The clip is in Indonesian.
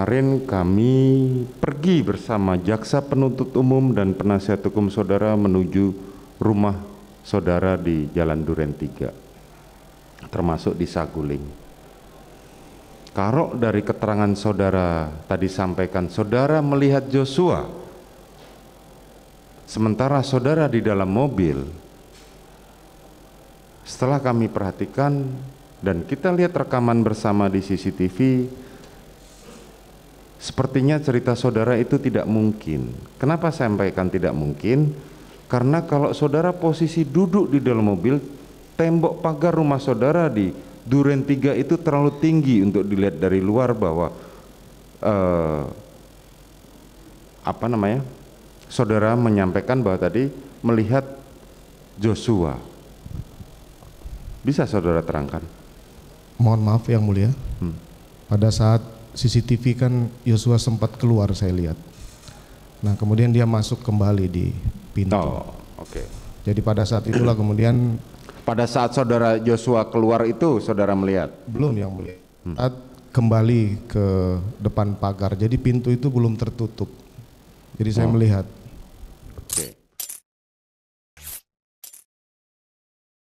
kemarin kami pergi bersama jaksa penuntut umum dan penasihat hukum saudara menuju rumah saudara di Jalan Duren 3, termasuk di Saguling. Kalau dari keterangan saudara tadi sampaikan, saudara melihat Joshua, sementara saudara di dalam mobil. Setelah kami perhatikan dan kita lihat rekaman bersama di CCTV, sepertinya cerita saudara itu tidak mungkin. Kenapa saya sampaikan tidak mungkin? Karena kalau saudara posisi duduk di dalam mobil, tembok pagar rumah saudara di Duren 3 itu terlalu tinggi untuk dilihat dari luar bahwa saudara menyampaikan bahwa tadi melihat Joshua. Bisa saudara terangkan? Mohon maaf yang mulia, pada saat CCTV kan Joshua sempat keluar saya lihat. Nah kemudian dia masuk kembali di pintu. Oh, oke. Jadi pada saat itulah kemudian. Pada saat saudara Joshua keluar itu saudara melihat? Belum yang mulia. Saat kembali ke depan pagar, jadi pintu itu belum tertutup. Jadi saya melihat